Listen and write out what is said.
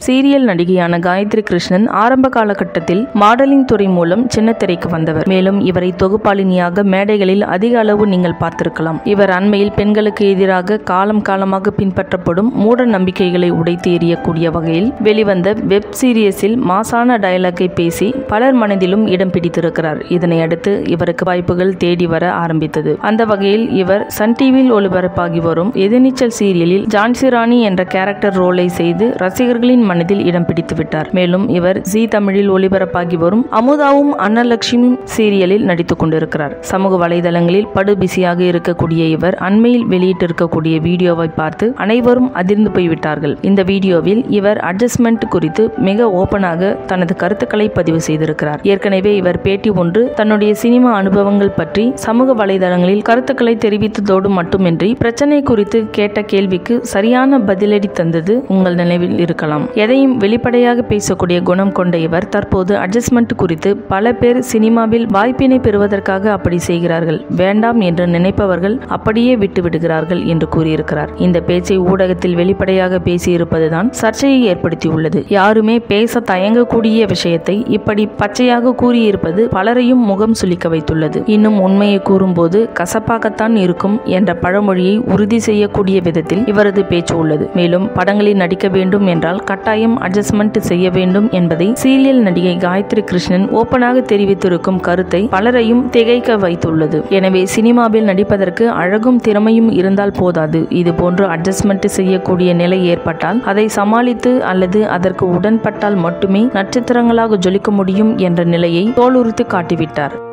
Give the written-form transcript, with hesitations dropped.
Serial நடிகையான Gayatri Krishnan ஆரம்ப காலகட்டத்தில் modelling துறை மூலம் சின்னத்திரைக்கு வந்தவர். மேலும் இவரை தொகுப்பாளினியாக மேடைகளில் அதிக அளவு நீங்கள் பார்த்திருக்கலாம். இவர் அண்மையில் பெண்களுக்கு எதிராக காலம் காலமாக பின்பற்றப்படும் மூட நம்பிக்கைகளை உடைத்து எறியக்கூடிய வகையில் வெளிவந்த வெப் சீரியஸில் மாசான டயலாக்கை பேசி பலர் மனதிலும் இடம் பிடித்திருக்கிறார். இதனை அடுத்து இவருக்கு வாய்ப்புகள் தேடி வர ஆரம்பித்தது. அந்த வகையில் இவர் சன் டிவியில் ஒளிபரப்பாகி வரும் எதிர்நீச்சல் சீரியலில் ஜான்சி ராணி என்ற கேரக்டர் ரோலை செய்து ரசிகர்களின் மனதில் இடம் பிடித்து விட்டார். மேலும் இவர் ஜி தமிழில் ஒளிபரப்பாகி வரும் அமுதாவும் அன்னலட்சுமி சீரியலில் நடித்துக் கொண்டிருக்கிறார். சமூக வலைதளங்களில் படு பிஸியாக இருக்கக்கூடிய இவர் அண்மையில் வெளியிட்டிருக்கக்கூடிய வீடியோவை பார்த்து அனைவரும் அதிர்ந்து போய்விட்டார்கள். இந்த வீடியோவில் இவர் அட்ஜஸ்ட்மெண்ட் குறித்து மிக ஓபனாக தனது கருத்துக்களை பதிவு செய்திருக்கிறார். ஏற்கனவே இவர் பேட்டி ஒன்று தன்னுடைய சினிமா அனுபவங்கள் பற்றி சமூக வலைதளங்களில் கருத்துக்களை தெரிவித்ததோடு மட்டுமின்றி பிரச்சனை குறித்து கேட்ட கேள்விக்கு சரியான பதிலடி தந்தது உங்கள் நினைவில் இருக்கலாம். எதையும் வெளிப்படையாக பேசக்கூடிய குணம் கொண்ட இவர் தற்போது அட்ஜஸ்ட்மெண்ட் குறித்து பல பேர் சினிமாவில் வாய்ப்பினை பெறுவதற்காக அப்படி செய்கிறார்கள், வேண்டாம் என்று நினைப்பவர்கள் அப்படியே விட்டு விடுகிறார்கள் என்று கூறியிருக்கிறார். இந்த பேச்சை ஊடகத்தில் வெளிப்படையாக பேசியிருப்பதுதான் சர்ச்சையை ஏற்படுத்தியுள்ளது. யாருமே பேச தயங்கக்கூடிய விஷயத்தை இப்படி பச்சையாக கூறியிருப்பது பலரையும் முகம் சுளிக்க வைத்துள்ளது. இன்னும் உண்மையை கூறும்போது கசப்பாகத்தான் இருக்கும் என்ற பழமொழியை உறுதி செய்யக்கூடிய விதத்தில் இவரது பேச்சு உள்ளது. மேலும் படங்களில் நடிக்க வேண்டும் என்றால் கட்டாயம் அட்ஜஸ்ட்மெண்ட் செய்ய வேண்டும் என்பதை சீரியல் நடிகை காயத்ரி கிருஷ்ணன் ஓபனாக தெரிவித்திருக்கும் கருத்தை பலரையும் திகைக்க வைத்துள்ளது. எனவே சினிமாவில் நடிப்பதற்கு அழகும் திறமையும் இருந்தால் போதாது, இது போன்று அட்ஜஸ்ட்மெண்ட் செய்யக்கூடிய நிலை ஏற்பட்டால் அதை சமாளித்து அல்லது அதற்கு உடன்பட்டால் மட்டுமே நட்சத்திரங்களாக ஜொலிக்க முடியும் என்ற நிலையை தோலுரித்து காட்டிவிட்டார்.